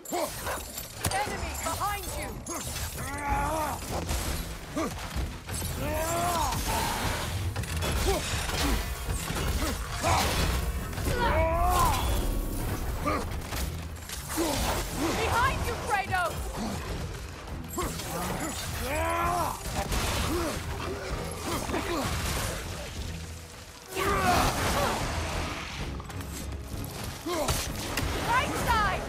Enemy behind you! Behind you, Kratos! Right side!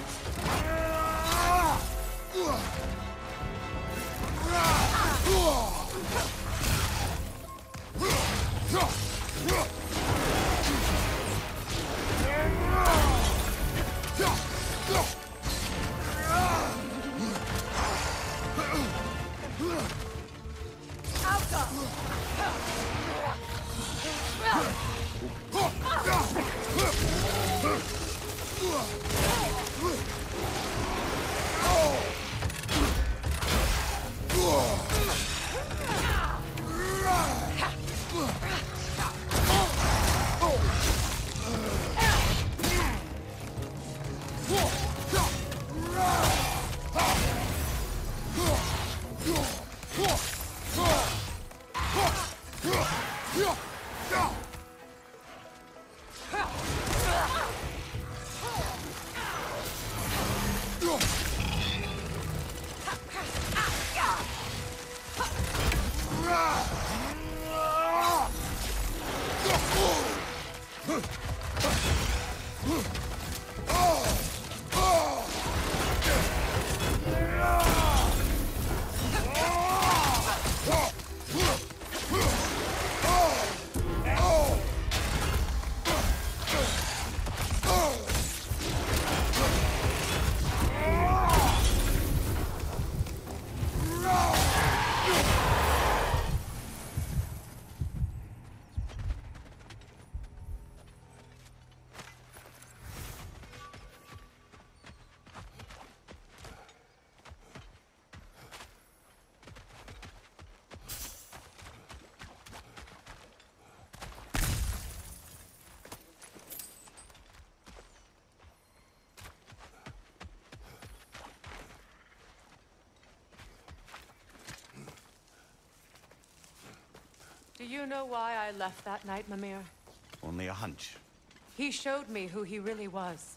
Do you know why I left that night, Mimir? Only a hunch. He showed me who he really was.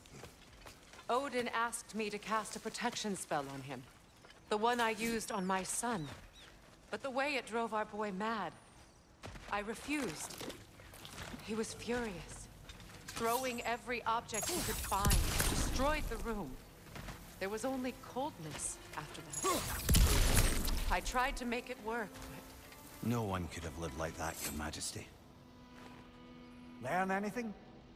Odin asked me to cast a protection spell on him. The one I used on my son. But the way it drove our boy mad, I refused. He was furious, throwing every object he could find, destroyed the room. There was only coldness after that. I tried to make it work, but... No one could have lived like that, Your Majesty. Learn anything?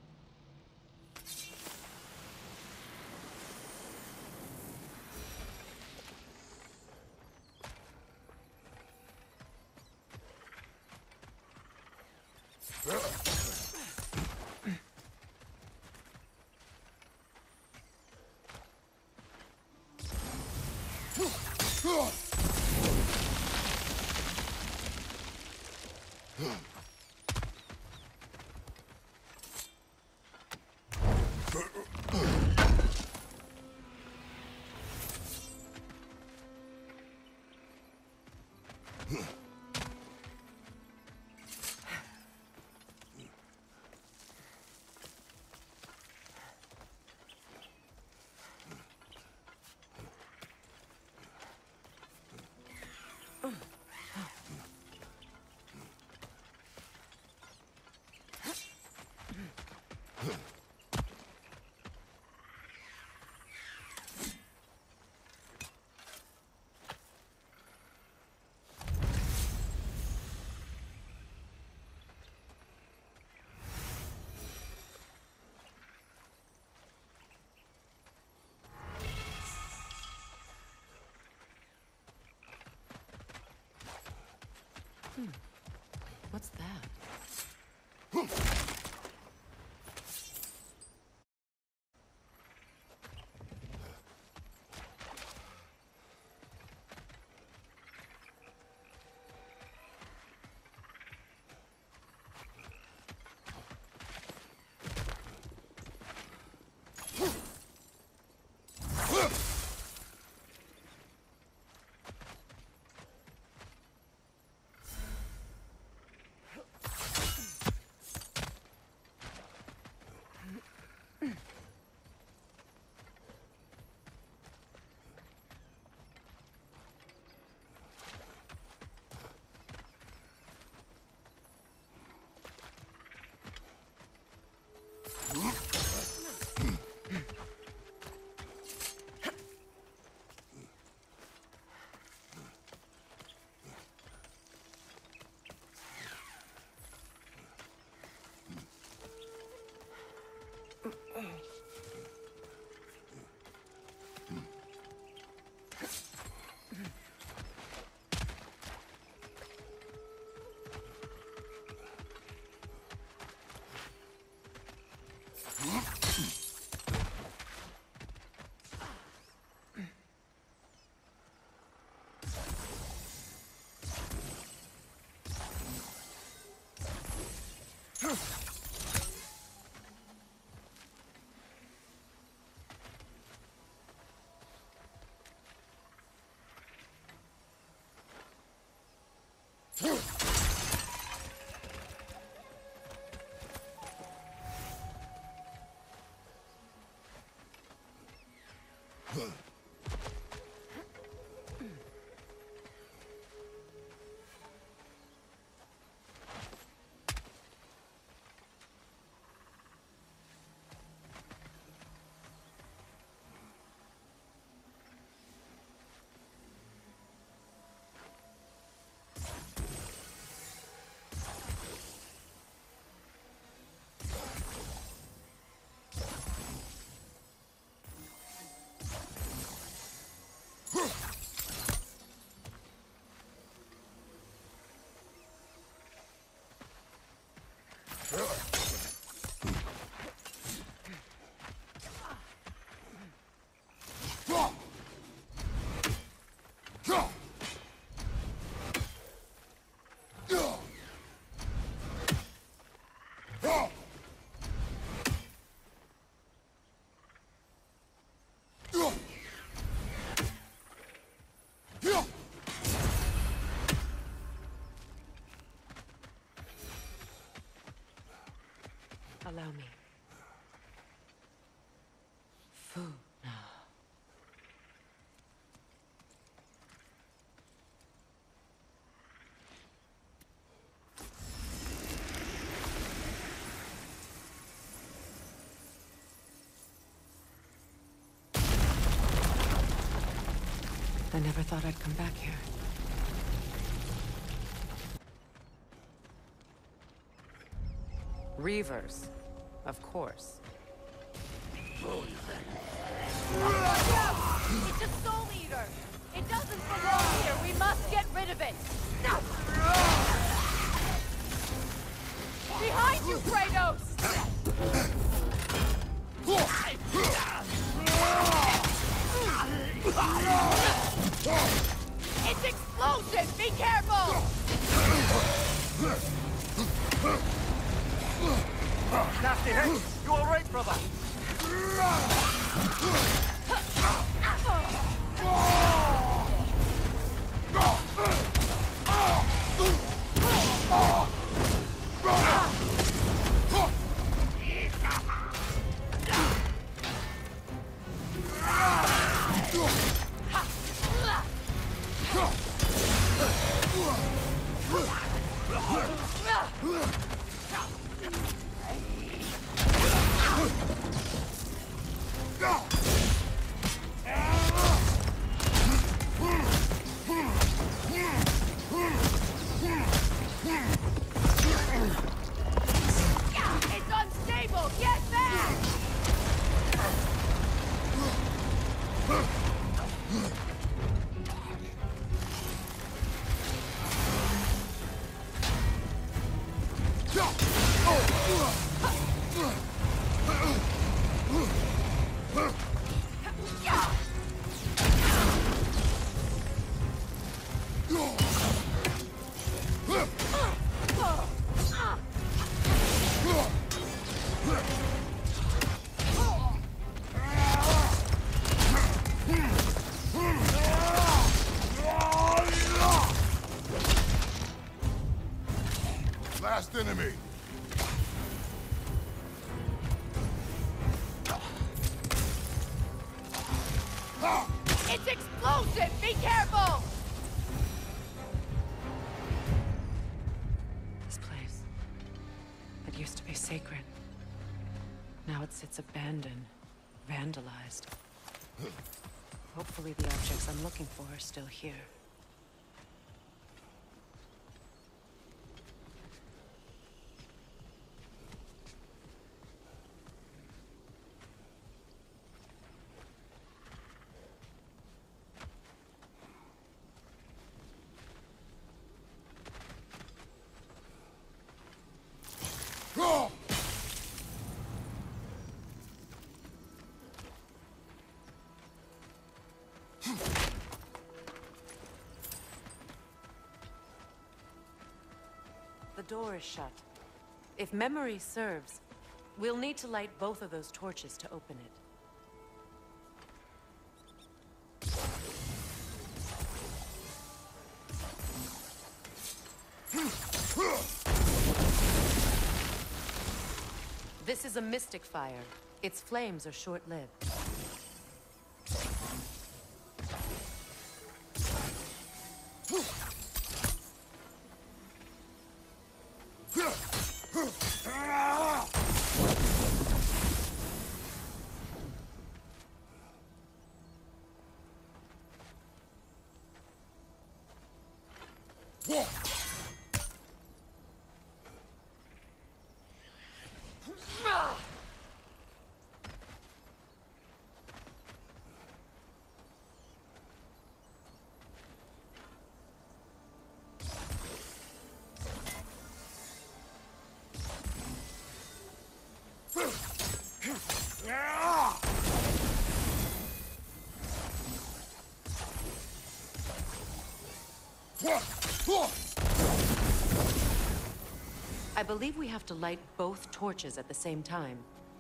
What's that? Allow me. Food now. I never thought I'd come back here. Reavers, of course. It's a soul eater! It doesn't belong here! We must get rid of it! Behind you, Kratos! It's explosive! Be careful! Nasty hit! You alright, brother? It's unstable! Get back! Last enemy. It's explosive! Be careful! This place. It used to be sacred. Now it sits abandoned, vandalized. Hopefully the objects I'm looking for are still here. The door is shut. If memory serves, we'll need to light both of those torches to open it. This is a mystic fire. Its flames are short-lived. I believe we have to light both torches at the same time.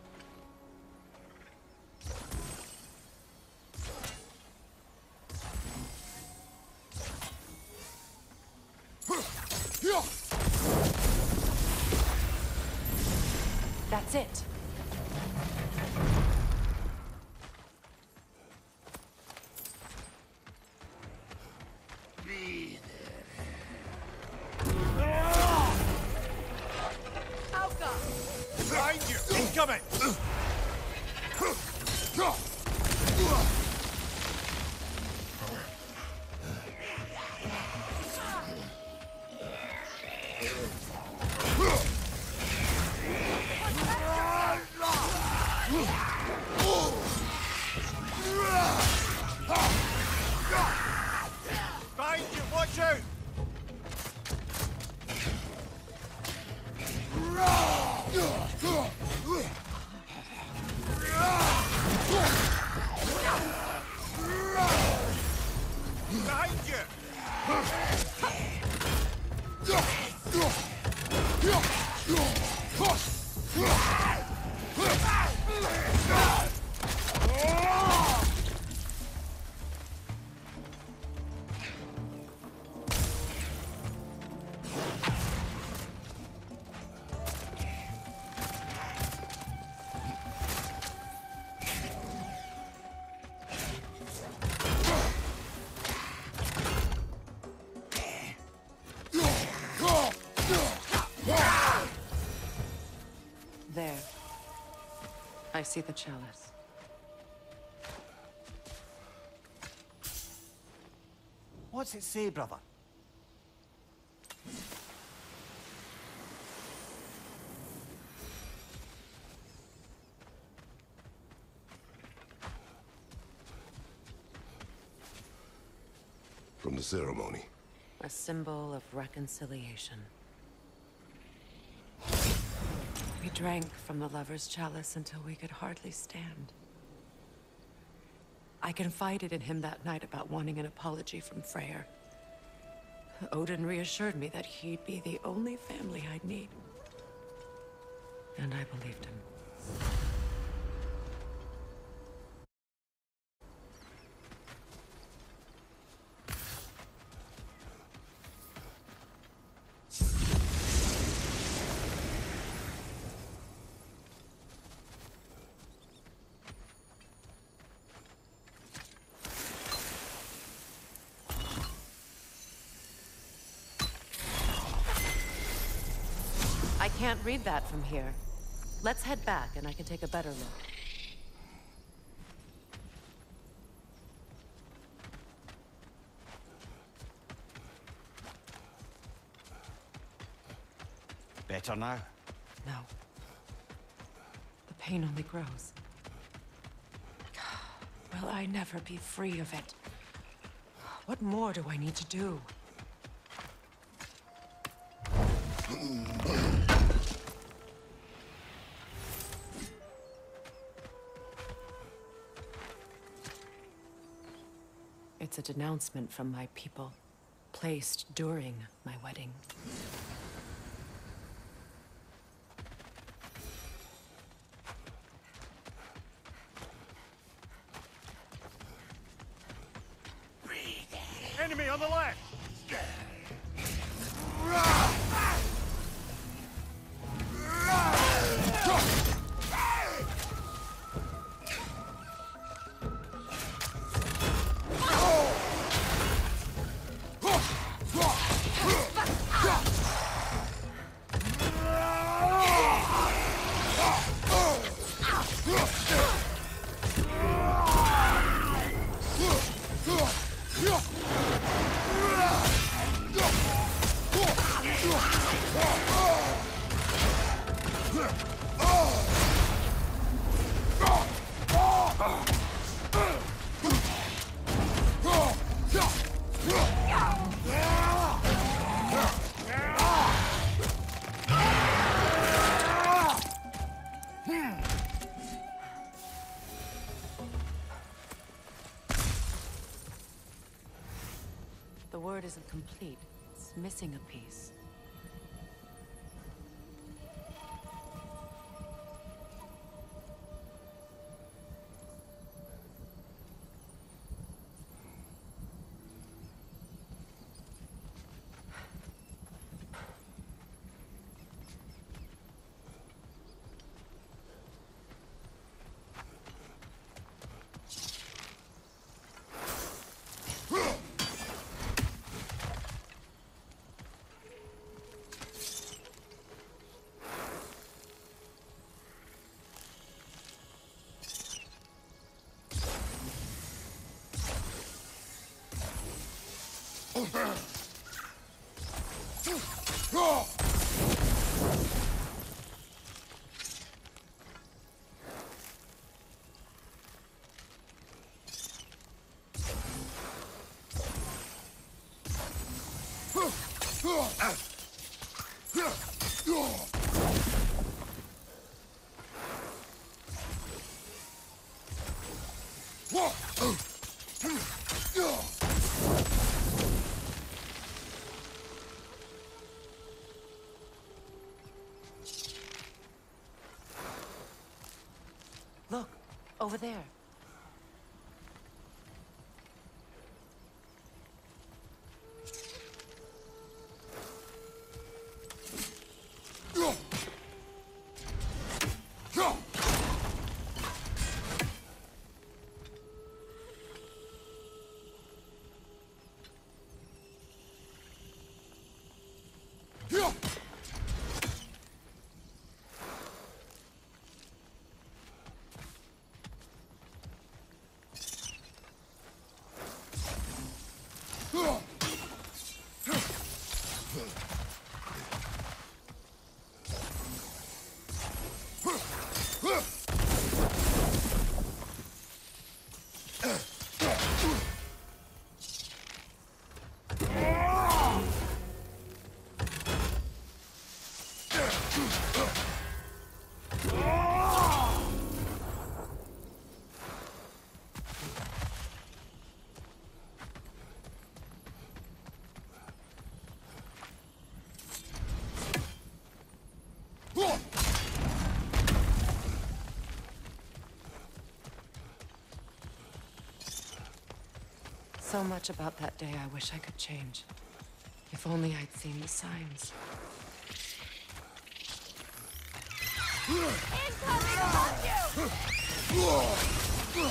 That's it. Behind you! Incoming! Behind you! Watch out! Behind you! There. I see the chalice. What's it say, brother? From the ceremony. A symbol of reconciliation. We drank from the lover's chalice until we could hardly stand. I confided in him that night about wanting an apology from Freyr. Odin reassured me that he'd be the only family I'd need. And I believed him. I can't read that from here. Let's head back and I can take a better look. Better now? No. The pain only grows. Will I never be free of it? What more do I need to do? It's a denouncement from my people, placed during my wedding. Enemy on the left! word isn't complete. It's missing a piece. Look, over there. So much about that day I wish I could change. If only I'd seen the signs. Incoming on you!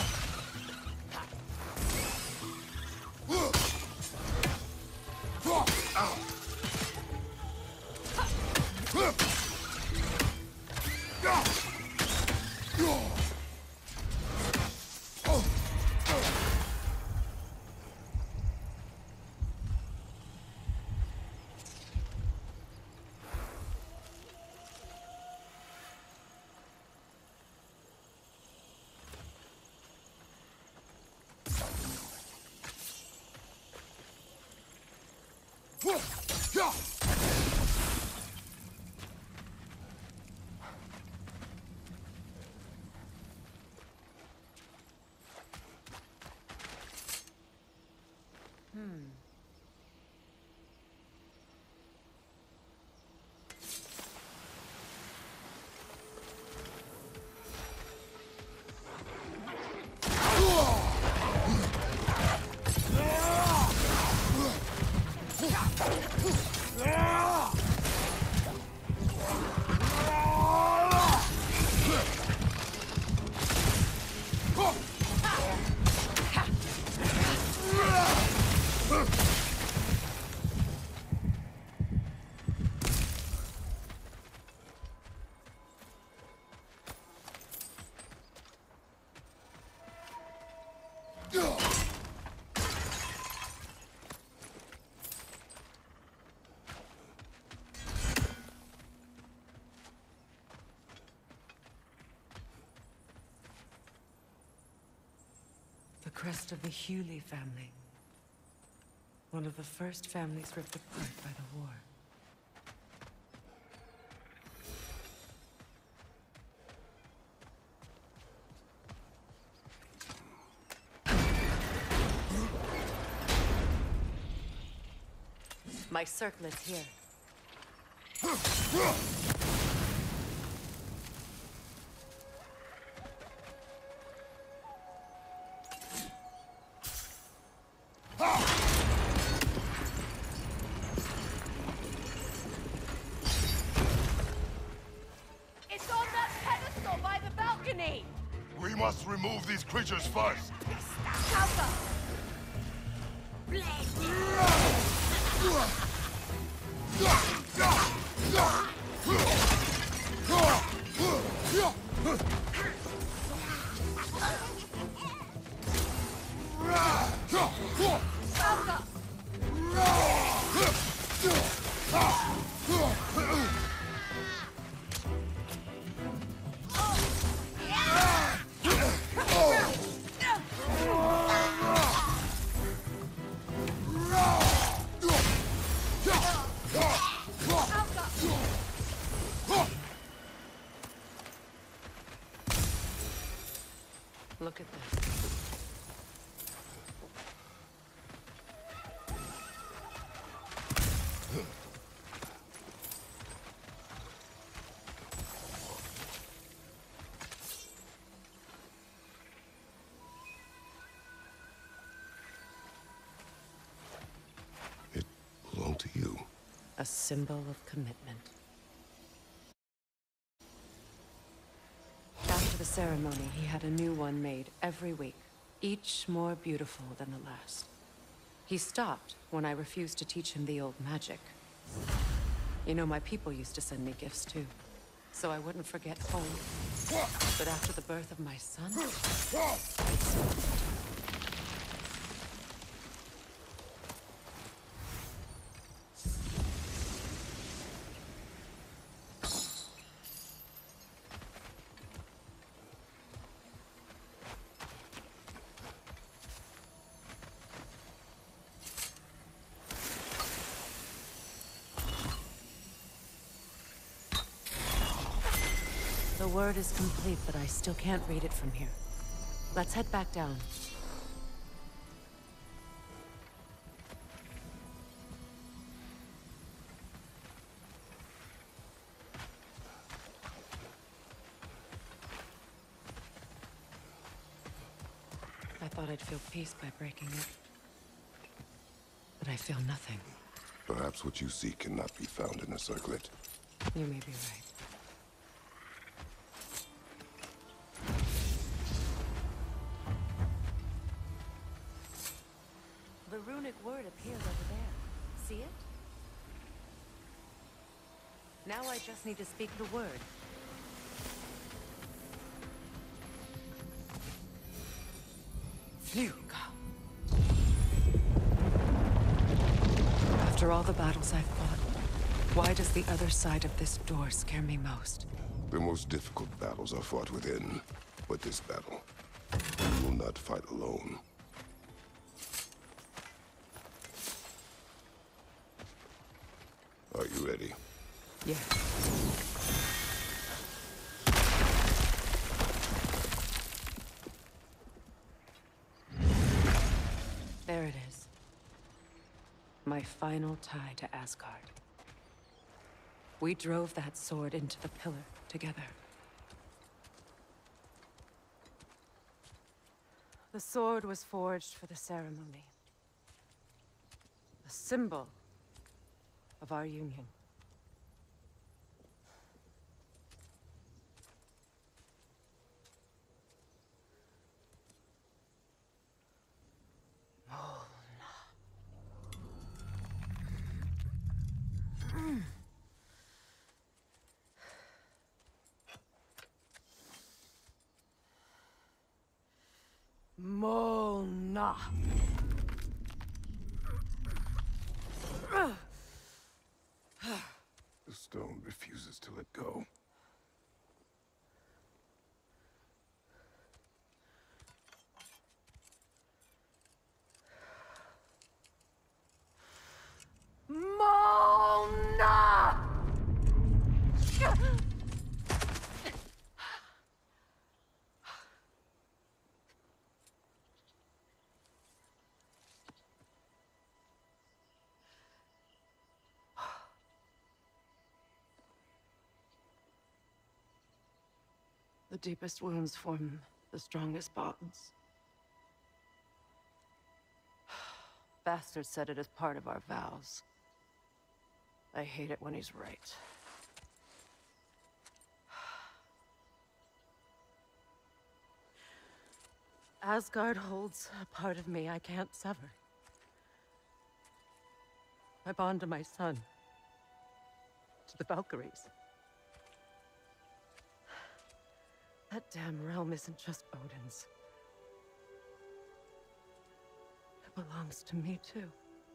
The crest of the Hewley family. One of the first families ripped apart by the war. My circlet's here. It's on that pedestal by the balcony! We must remove these creatures first. Counter! Look at this. It belonged to you. A symbol of commitment. After the ceremony, he had a new one made every week, each more beautiful than the last. He stopped when I refused to teach him the old magic. You know, my people used to send me gifts too, so I wouldn't forget home. But after the birth of my son, it stopped. The word is complete, but I still can't read it from here. Let's head back down. I thought I'd feel peace by breaking it. But I feel nothing. Perhaps what you seek cannot be found in a circlet. You may be right. The runic word appears over there. See it? Now I just need to speak the word. Fuga. After all the battles I've fought, why does the other side of this door scare me most? The most difficult battles are fought within, but this battle, you will not fight alone. Are you ready? Yeah. There it is. My final tie to Asgard. We drove that sword into the pillar together. The sword was forged for the ceremony. A symbol of our union. Molna. The stone refuses to let go. Molna! deepest wounds form the strongest bonds. Bastard said it as part of our vows. I hate it when he's right. Asgard holds a part of me I can't sever. My bond to my son. To the Valkyries. That damn realm isn't just Odin's. It belongs to me, too.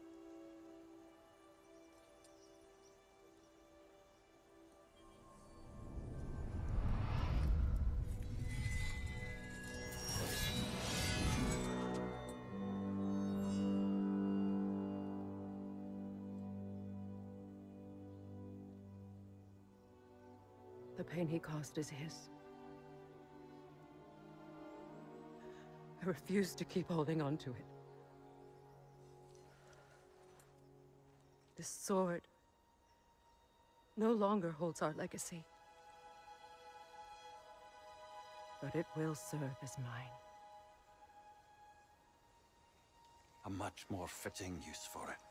The pain he caused is his. I refuse to keep holding on to it. This sword no longer holds our legacy. But it will serve as mine. A much more fitting use for it.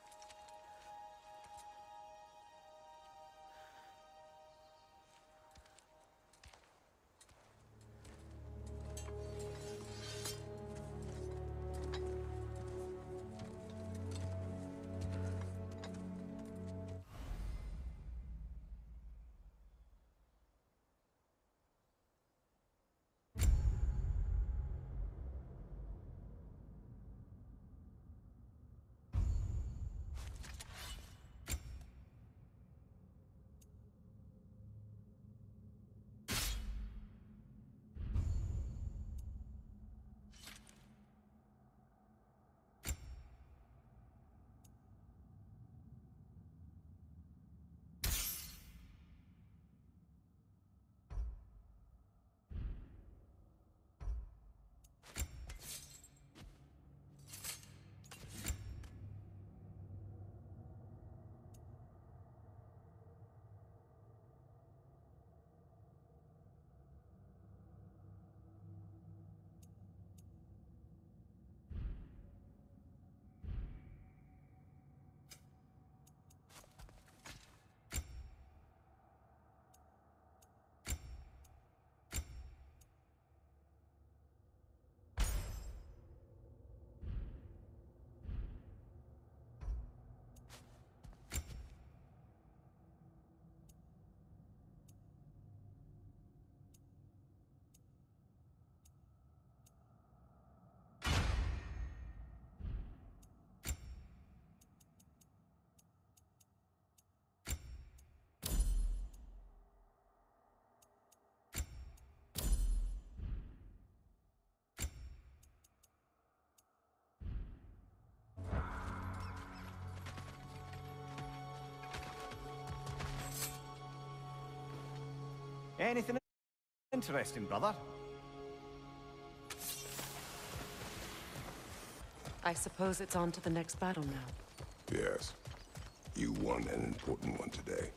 Anything interesting, brother? I suppose it's on to the next battle now. Yes. You won an important one today.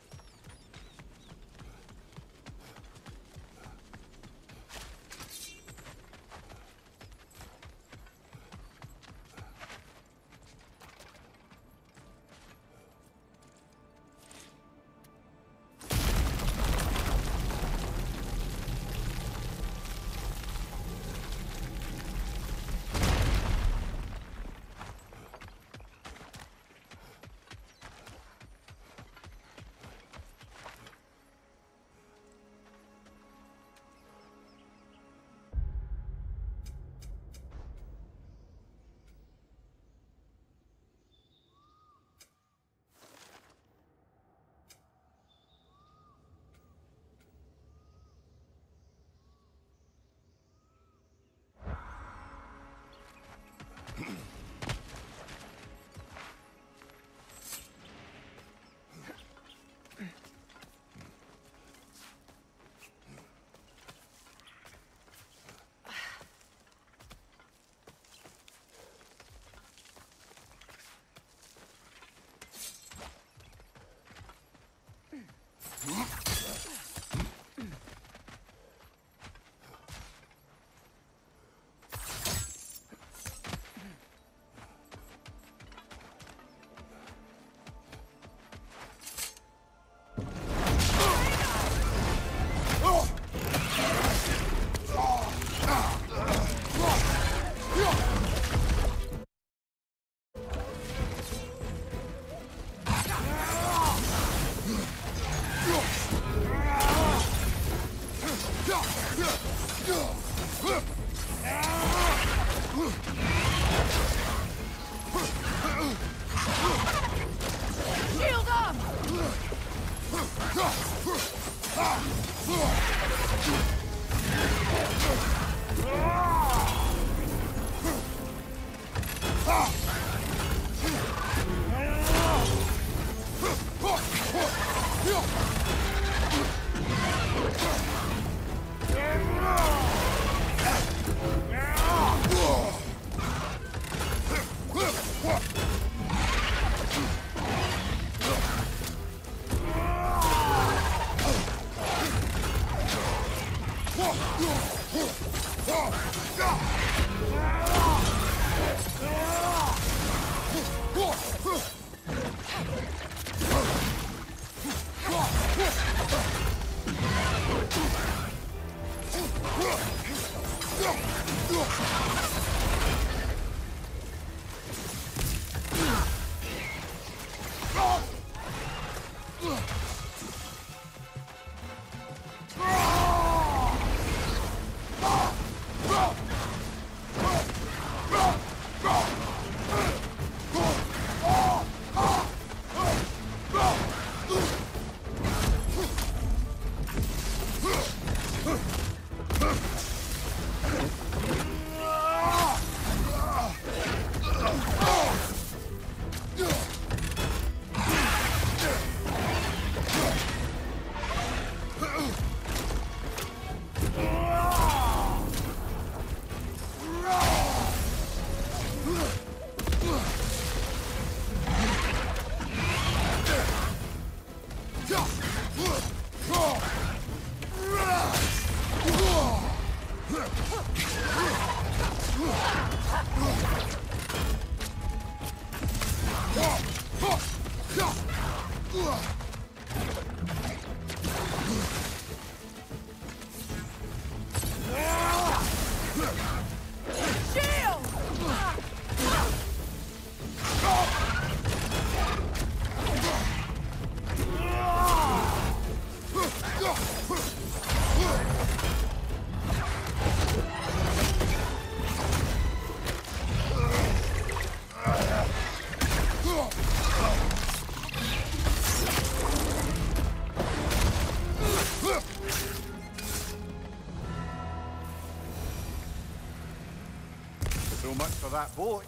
So much for that boat.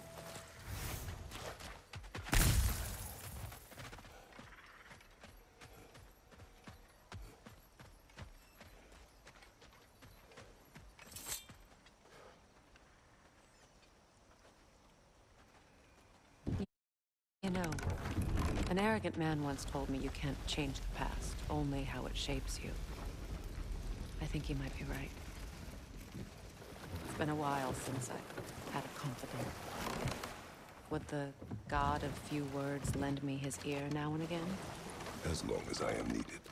You know, an arrogant man once told me you can't change the past, only how it shapes you. I think he might be right. It's been a while since I had a confidant. Would the god of few words lend me his ear now and again? As long as I am needed.